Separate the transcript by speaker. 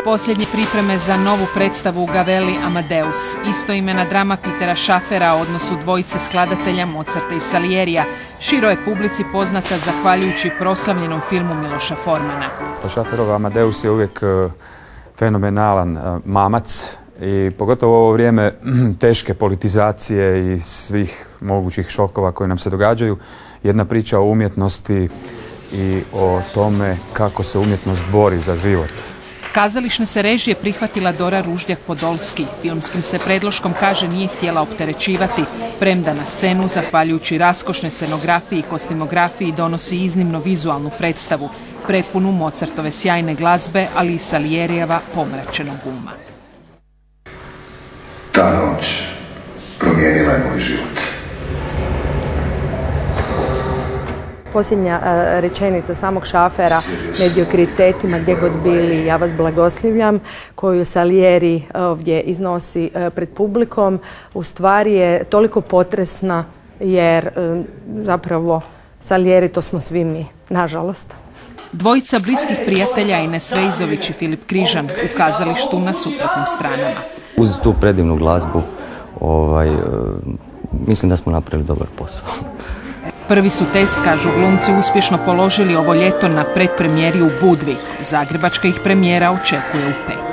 Speaker 1: Posljednje pripreme za novu predstavu u Gavelli Amadeus, istoimena drama Petera Schaffera o odnosu dvojice skladatelja Mozarta i Salierija, široj je publici poznata zahvaljujući proslavljenom filmu Miloša Formana.
Speaker 2: Schafferov Amadeus je uvijek fenomenalan mamac i pogotovo u ovo vrijeme teške politizacije i svih mogućih šokova koji nam se događaju, jedna priča o umjetnosti i o tome kako se umjetnost bori za život.
Speaker 1: Kazališne se režije prihvatila Dora Ruždjak-Podolski. Filmskim se predloškom, kaže, nije htjela opterećivati, premda na scenu, zahvaljujući raskošnoj scenografiji i kostimografiji, donosi iznimno vizualnu predstavu, prepunu Mozartove sjajne glazbe, ali i Salierijeva pomračenog uma.
Speaker 3: Ta noć promijenila je moj život.
Speaker 4: Posljednja rečenica samog Schaffera, mediokritetima gdje god bili, ja vas blagoslivljam, koju Salieri ovdje iznosi pred publikom, u stvari je toliko potresna jer zapravo Salieri to smo svi mi, nažalost.
Speaker 1: Dvojica bliskih prijatelja, Ines Vejzović i Filip Križan, u kazalištu na suprotnim stranama.
Speaker 5: Uz tu predivnu glazbu mislim da smo napravili dobar posao.
Speaker 1: Prvi su test, kažu glumci, uspješno položili ovo ljeto na predpremijeri u Budvi. Zagrebačka ih premijera očekuje u petak.